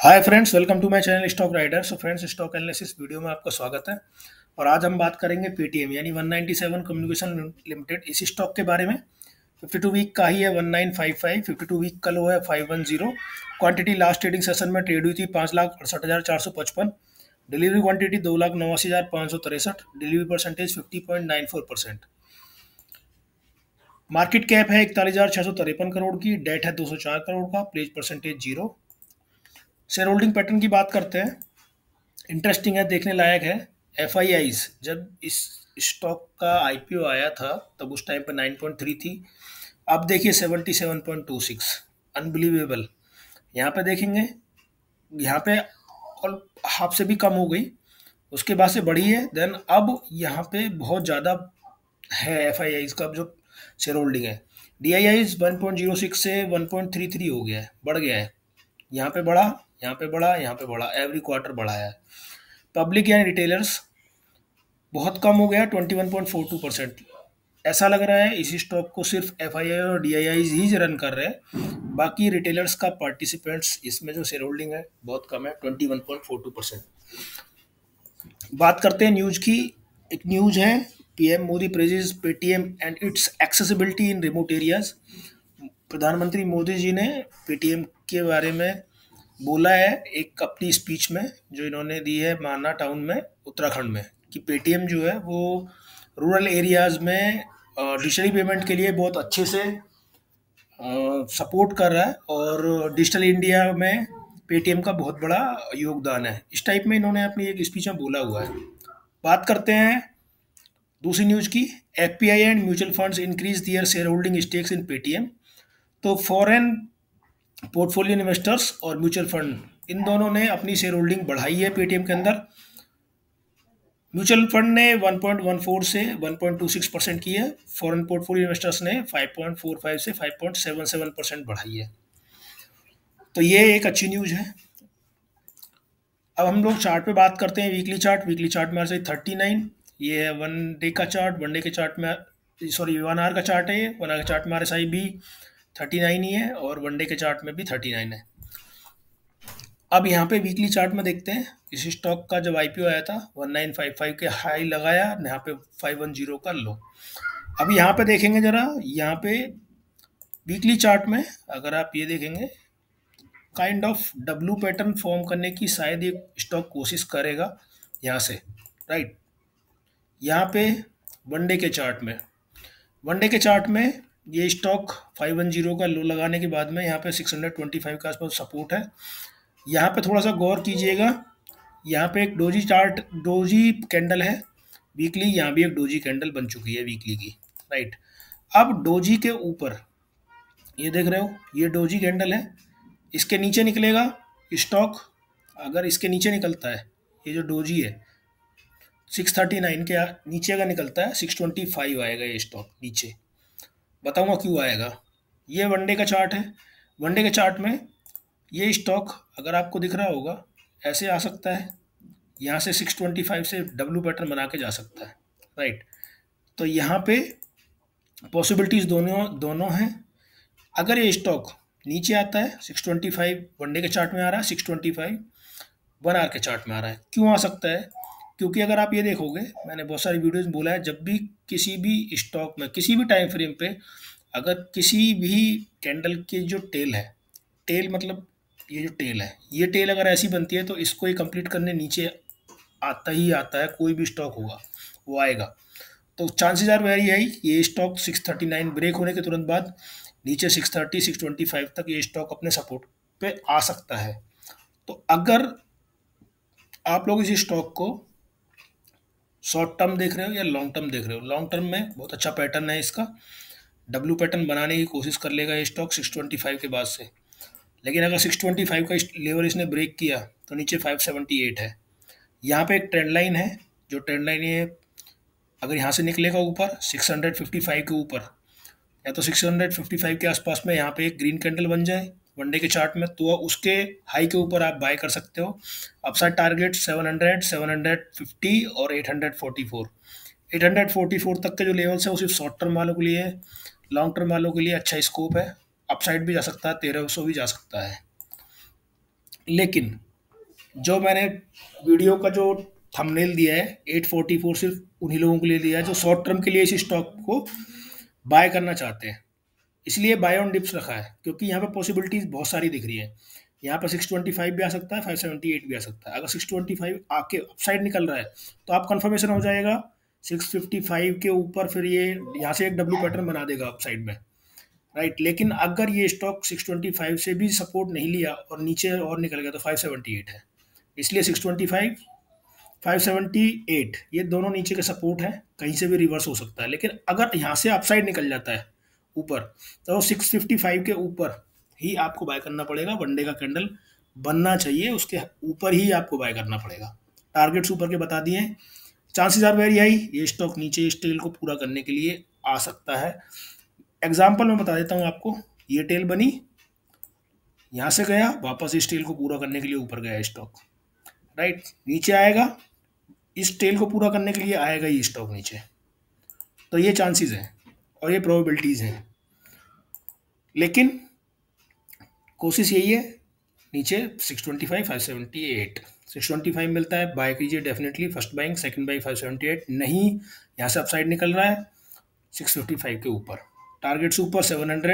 Hi friends, welcome to my channel Stock Rider. So friends, stock analysis video में आपका स्वागत है। और आज हम बात करेंगे पेटीएम यानी 197 कम्युनिकेशन लिमिटेड, इसी स्टॉक के बारे में। 52 वीक का ही है 1955, 52 वीक का लो है 510। क्वांटिटी लास्ट ट्रेडिंग सेशन में ट्रेड हुई थी 5,68,455। Delivery quantity 2,89,563। Delivery percentage 50.94%। Market cap है 41,653 करोड़ की। डेट है 204 करोड़ का। Pledge percentage 0। Share holding pattern की बात करते हैं। इंटरेस्टिंग है, देखने लायक है। एफ आई आईज, जब इस स्टॉक का आईपीओ आया था तब उस टाइम पे 9.3 थी। अब देखिए 77.26। अनबिलीवेबल। यहाँ पे देखेंगे, यहाँ पे और हाफ से भी कम हो गई, उसके बाद से बढ़ी है। देन अब यहाँ पे बहुत ज़्यादा है एफ आई आईज का जो शेयर होल्डिंग है। डी आई आईज 1.06 से 1.33 हो गया है, बढ़ गया है। यहाँ पे बढ़ा, यहाँ पे बढ़ा, यहाँ पे बढ़ा, एवरी क्वार्टर बढ़ा है। पब्लिक यानी रिटेलर्स बहुत कम हो गया, 21.42%। ऐसा लग रहा है इसी स्टॉक को सिर्फ एफ आई आई और D I I he run कर रहे हैं। बाकी रिटेलर्स का पार्टिसिपेंट्स इसमें जो शेयर होल्डिंग है बहुत कम है, 21.42%। बात करते हैं न्यूज की। एक न्यूज है, PM Modi praises Paytm and its accessibility in remote areas. प्रधानमंत्री मोदी जी ने पेटीएम के बारे में बोला है एक अपनी स्पीच में, जो इन्होंने दी है माना टाउन में उत्तराखंड में, कि पेटीएम जो है वो रूरल एरियाज में डिजिटली पेमेंट के लिए बहुत अच्छे से सपोर्ट कर रहा है और डिजिटल इंडिया में पेटीएम का बहुत बड़ा योगदान है। इस टाइप में इन्होंने अपनी एक स्पीच में बोला हुआ है। बात करते हैं दूसरी न्यूज़ की। FPI and mutual funds increase their share holding stakes in Paytm. तो फॉरेन पोर्टफोलियो इन्वेस्टर्स और म्यूचुअल फंड, इन दोनों ने अपनी शेयर होल्डिंग बढ़ाई है पेटीएम के अंदर। म्यूचुअल फंड ने 1.14 से 1.26% की है। फॉरेन पोर्टफोलियो इन्वेस्टर्स ने 5.45 से 5.77% बढ़ाई है। तो ये एक अच्छी न्यूज़ है। अब हम लोग चार्ट पे बात करते हैं। वीकली चार्ट, वीकली चार्ट में आ 39। ये है वन डे का चार्ट। वन डे के चार्ट में, सॉरी, 1 आवर का चार्ट है। ये 1 आवर के चार्ट में RSI भी 39 ही है और वन डे के चार्ट में भी 39 है। अब यहाँ पे वीकली चार्ट में देखते हैं। इस स्टॉक का जब आईपीओ आया था 1955 के हाई लगाया, यहाँ पे 510 का लो। अब यहाँ पे देखेंगे जरा, यहाँ पे वीकली चार्ट में अगर आप ये देखेंगे, kind of W pattern form करने की शायद ये स्टॉक कोशिश करेगा यहाँ से, राइट। यहाँ पे वनडे के चार्ट में, वनडे के चार्ट में ये स्टॉक 510 का लो लगाने के बाद में यहाँ पे 625 के आसपास सपोर्ट है। यहाँ पे थोड़ा सा गौर कीजिएगा, यहाँ पे एक डोजी चार्ट, डोजी कैंडल है वीकली। यहाँ भी एक डोजी कैंडल बन चुकी है वीकली की, राइट। अब डोजी के ऊपर ये देख रहे हो, ये डोजी कैंडल है, इसके नीचे निकलेगा स्टॉक। अगर इसके नीचे निकलता है, ये जो डोजी है 639 के नीचे अगर निकलता है 625 आएगा ये स्टॉक नीचे। बताऊंगा क्यों आएगा। ये वनडे का चार्ट है। वनडे के चार्ट में ये स्टॉक अगर आपको दिख रहा होगा ऐसे आ सकता है, यहाँ से 625 से डब्लू पैटर्न बना के जा सकता है, राइट। तो यहाँ पे पॉसिबिलिटीज़ दोनों दोनों हैं। अगर ये स्टॉक नीचे आता है 625, वनडे के चार्ट में आ रहा है 625, 1 आवर के चार्ट में आ रहा है। क्यों आ सकता है? क्योंकि अगर आप ये देखोगे, मैंने बहुत सारी वीडियोस में बोला है, जब भी किसी भी स्टॉक में किसी भी टाइम फ्रेम पे अगर किसी भी कैंडल की जो टेल है, टेल मतलब ये जो टेल है, ये टेल अगर ऐसी बनती है तो इसको ही कंप्लीट करने नीचे आता ही आता है। कोई भी स्टॉक होगा वो आएगा। तो चांसेस आर वेरी हाई ये स्टॉक 639 ब्रेक होने के तुरंत बाद नीचे 630 625 तक ये स्टॉक अपने सपोर्ट पे आ सकता है। तो अगर आप लोग इस स्टॉक को शॉर्ट टर्म देख रहे हो या लॉन्ग टर्म देख रहे हो, लॉन्ग टर्म में बहुत अच्छा पैटर्न है इसका। डब्लू पैटर्न बनाने की कोशिश कर लेगा ये स्टॉक 625 के बाद से। लेकिन अगर 625 का लेवल इसने ब्रेक किया तो नीचे 578 है। यहाँ पे एक ट्रेंड लाइन है, जो ट्रेंड लाइन ये अगर यहाँ से निकलेगा ऊपर 655 के ऊपर या तो 655 के आसपास में यहाँ पे एक ग्रीन कैंडल बन जाए वनडे के चार्ट में, तो उसके हाई के ऊपर आप बाय कर सकते हो। अपसाइड टारगेट 700, 750 और 844। 844 तक के जो लेवल्स है वो सिर्फ शॉर्ट टर्म वालों के लिए है। लॉन्ग टर्म वालों के लिए अच्छा स्कोप है। अपसाइड भी जा सकता है, 1300 भी जा सकता है। लेकिन जो मैंने वीडियो का जो थंबनेल दिया है 844 सिर्फ उन्हीं लोगों के लिए दिया है जो शॉर्ट टर्म के लिए इस स्टॉक को बाय करना चाहते हैं। इसलिए बाय ऑन डिप्स रखा है क्योंकि यहाँ पे पॉसिबिलिटीज बहुत सारी दिख रही है। यहाँ पर 625 भी आ सकता है, 578 भी आ सकता है। अगर 625 आके अपसाइड निकल रहा है तो आप कंफर्मेशन हो जाएगा 655 के ऊपर, फिर ये यहाँ से एक डब्ल्यू पैटर्न बना देगा अपसाइड में, राइट। लेकिन अगर ये स्टॉक 625 से भी सपोर्ट नहीं लिया और नीचे और निकल गया तो 578 है। इसलिए 625 578 ये दोनों नीचे के सपोर्ट हैं, कहीं से भी रिवर्स हो सकता है। लेकिन अगर यहाँ से अपसाइड निकल जाता है ऊपर तो 655 के ऊपर ही आपको बाय करना पड़ेगा। वनडे का कैंडल बनना चाहिए, उसके ऊपर ही आपको बाय करना पड़ेगा। टारगेट्स ऊपर के बता दिए। चांसेस आर वेरी हाई ये स्टॉक नीचे इस टेल को पूरा करने के लिए आ सकता है। एग्जाम्पल मैं बता देता हूँ आपको। ये टेल बनी, यहाँ से गया वापस इस टेल को पूरा करने के लिए ऊपर गया स्टॉक, राइट। नीचे आएगा, इस टेल को पूरा करने के लिए आएगा ये स्टॉक नीचे। तो ये चांसेस हैं और ये प्रोबेबिलिटीज़ हैं। लेकिन कोशिश यही है नीचे 625 578 625 मिलता है बाय कीजिए definitely, first buying. Second buying 578 नहीं, यहाँ से अपसाइड निकल रहा है 655 के ऊपर। टारगेट्स ऊपर 700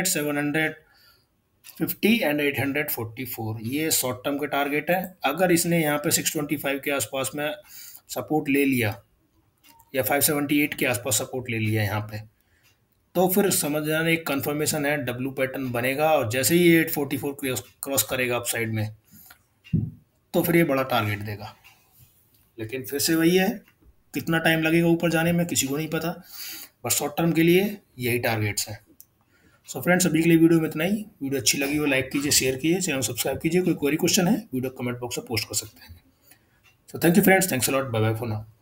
750 एंड 844, ये शॉर्ट टर्म के टारगेट है। अगर इसने यहाँ पे 625 के आसपास में सपोर्ट ले लिया या 578 के आसपास सपोर्ट ले लिया यहाँ पे, तो फिर समझ जाना एक कंफर्मेशन है, डब्ल्यू पैटर्न बनेगा। और जैसे ही ये 844 क्रॉस करेगा अप साइड में तो फिर ये बड़ा टारगेट देगा। लेकिन फिर से वही है, कितना टाइम लगेगा ऊपर जाने में किसी को नहीं पता, बस शॉर्ट टर्म के लिए यही टारगेट्स हैं। सो फ्रेंड्स, अभी के लिए वीडियो में इतना ही। वीडियो अच्छी लगी हो लाइक कीजिए, शेयर कीजिए, चैनल सब्सक्राइब कीजिए। कोई क्वेरी क्वेश्चन है वीडियो कमेंट बॉक्स में पोस्ट कर सकते हैं। So thank you friends, thanks a lot, bye bye for now.